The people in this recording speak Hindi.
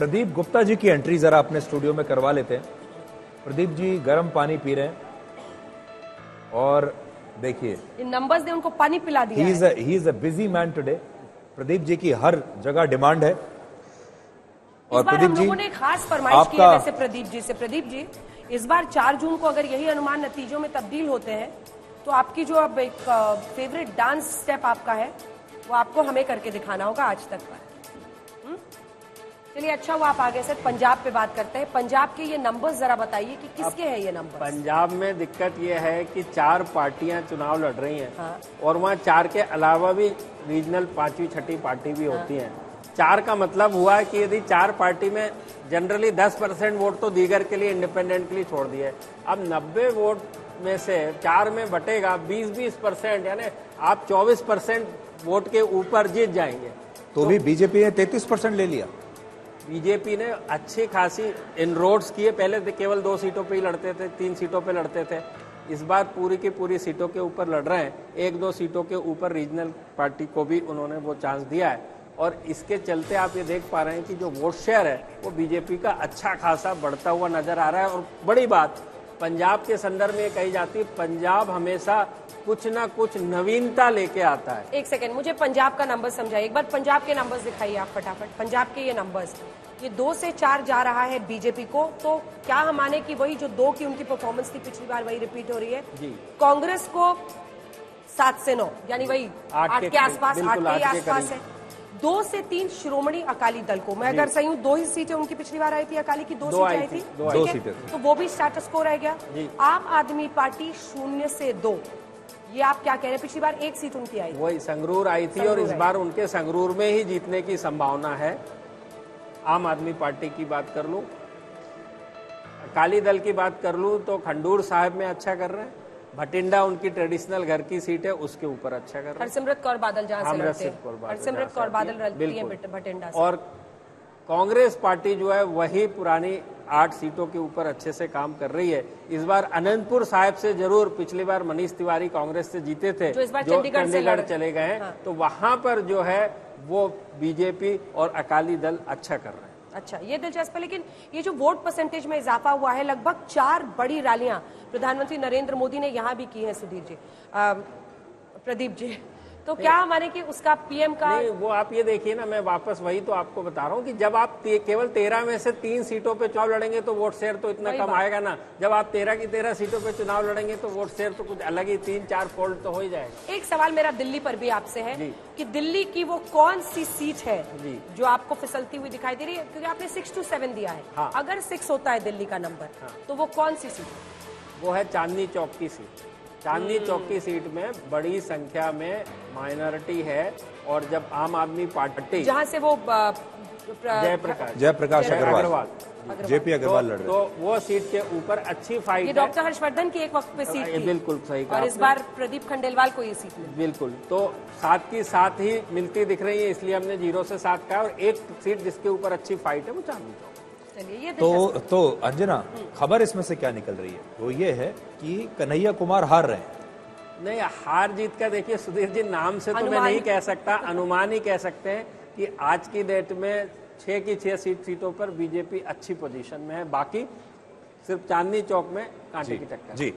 प्रदीप गुप्ता जी की एंट्री जरा अपने स्टूडियो में करवा लेते हैं। प्रदीप जी गर्म पानी पी रहे हैं और देखिए नंबर्स ने उनको पानी पिला दिया है। He is a busy man today. Pradeep ji की हर जगह डिमांड है। और प्रदीप जी, हम लोगों ने खास फरमाइश की है वैसे प्रदीप जी से। प्रदीप जी, इस बार 4 जून को अगर यही अनुमान नतीजों में तब्दील होते हैं तो आपकी जो अब एक फेवरेट डांस स्टेप आपका है वो आपको हमें करके दिखाना होगा आज तक पर। चलिए अच्छा हुआ आप आगे से पंजाब पे बात करते हैं। पंजाब के ये नंबर्स जरा बताइए कि किसके हैं ये नंबर्स। पंजाब में दिक्कत ये है कि 4 पार्टियां चुनाव लड़ रही हैं। हाँ। और वहाँ 4 के अलावा भी रीजनल 5वीं 6ठी पार्टी भी होती हैं। 4 का मतलब हुआ कि यदि 4 पार्टी में जनरली 10% वोट तो दीगर के लिए, इंडिपेंडेंट के लिए छोड़ दिए। अब 90 वोट में से 4 में बटेगा 20% यानी आप 24% वोट के ऊपर जीत जाएंगे। तो भी बीजेपी ने 33% ले लिया। बीजेपी ने अच्छी खासी इनरोड्स किए। पहले केवल 2 सीटों पे ही लड़ते थे, 3 सीटों पे लड़ते थे। इस बार पूरी की पूरी सीटों के ऊपर लड़ रहे हैं। 1-2 सीटों के ऊपर रीजनल पार्टी को भी उन्होंने वो चांस दिया है और इसके चलते आप ये देख पा रहे हैं कि जो वोट शेयर है वो बीजेपी का अच्छा खासा बढ़ता हुआ नजर आ रहा है। और बड़ी बात पंजाब के संदर्भ में ये कही जाती है, पंजाब हमेशा कुछ ना कुछ नवीनता लेके आता है। एक सेकंड, मुझे पंजाब का नंबर समझाइए एक बार। पंजाब के नंबर्स दिखाइए आप फटाफट। पंजाब के ये नंबर्स, ये 2 से 4 जा रहा है बीजेपी को, तो क्या हम माने कि वही जो 2 की उनकी परफॉर्मेंस थी पिछली बार वही रिपीट हो रही है जी। कांग्रेस को 7 से 9 यानी वही 8 के आसपास, 8 के आसपास है। 2 से 3 श्रोमणी अकाली दल को, मैं अगर सही हूँ 2 ही सीटें उनकी पिछली बार आई थी, अकाली की 2 सीटें आई थी, 2 सीटें, तो वो भी स्टेटस को रह गया। आम आदमी पार्टी 0 से 2, ये आप क्या कह रहे हैं? पिछली बार 1 सीट उनकी आई थी, वही संगरूर आई थी और इस बार उनके संगरूर में ही जीतने की संभावना है। आम आदमी पार्टी की बात कर लूं, अकाली दल की बात कर लूं तो खंडूर साहब में अच्छा कर रहे हैं। भटिंडा उनकी ट्रेडिशनल घर की सीट है, उसके ऊपर अच्छा कर रहे हैं। हरसिमरत कौर बादल जहां से लड़ते हैं, हरसिमरत कौर बादल लड़ती है भटिंडा से। और कांग्रेस पार्टी जो है वही पुरानी 8 सीटों के ऊपर अच्छे से काम कर रही है। इस बार अनंतपुर साहिब से जरूर, पिछली बार मनीष तिवारी कांग्रेस से जीते थे, जो इस बार चंडीगढ़ चले गए हैं। हाँ। तो वहां पर जो है वो बीजेपी और अकाली दल अच्छा कर रहे हैं। अच्छा, ये दिलचस्प है। लेकिन ये जो वोट परसेंटेज में इजाफा हुआ है, लगभग 4 बड़ी रैलियां प्रधानमंत्री नरेंद्र मोदी ने यहाँ भी की हैं सुधीर जी, प्रदीप जी, तो क्या हमारे कि उसका पीएम का नहीं, वो आप ये देखिए ना, मैं वापस वही तो आपको बता रहा हूँ कि जब आप केवल 13 में से 3 सीटों पे चुनाव लड़ेंगे तो वोट शेयर तो इतना कम आएगा ना। जब आप 13 की 13 सीटों पे चुनाव लड़ेंगे तो वोट शेयर तो कुछ अलग ही 3-4 फोल्ड तो हो ही जाएगा। एक सवाल मेरा दिल्ली पर भी आपसे है कि दिल्ली की वो कौन सी सीट है जो आपको फिसलती हुई दिखाई दे रही है? क्योंकि आपने 6 to 7 दिया है। हाँ। अगर 6 होता है दिल्ली का नंबर, तो वो कौन सी सीट है? वो है चांदनी चौक की सीट। चांदनी चौक की सीट में बड़ी संख्या में माइनॉरिटी है और जब आम आदमी पार्टी, जहां से वो जयप्रकाश अग्रवाल, जेपी अग्रवाल लड़ रहे, तो वो सीट के ऊपर अच्छी फाइट है। डॉक्टर हर्षवर्धन की एक वक्त पे सीट थी, बिल्कुल सही कहा, और इस बार प्रदीप खंडेलवाल को ये सीट मिली। बिल्कुल, तो 7 की 7 ही मिलती दिख रही है, इसलिए हमने 0 से 7 कहा। और एक सीट जिसके ऊपर अच्छी फाइट है वो चांदनी चौक। तो अंजना, खबर इसमें से क्या निकल रही है? वो ये है कि कन्हैया कुमार हार रहे हैं। नहीं, हार जीत का देखिए सुधीर जी, नाम से तो मैं नहीं कह सकता, अनुमान ही कह सकते हैं कि आज की डेट में 6 की 6 सीटों पर बीजेपी अच्छी पोजीशन में है। बाकी सिर्फ चांदनी चौक में कांटे की टक्कर।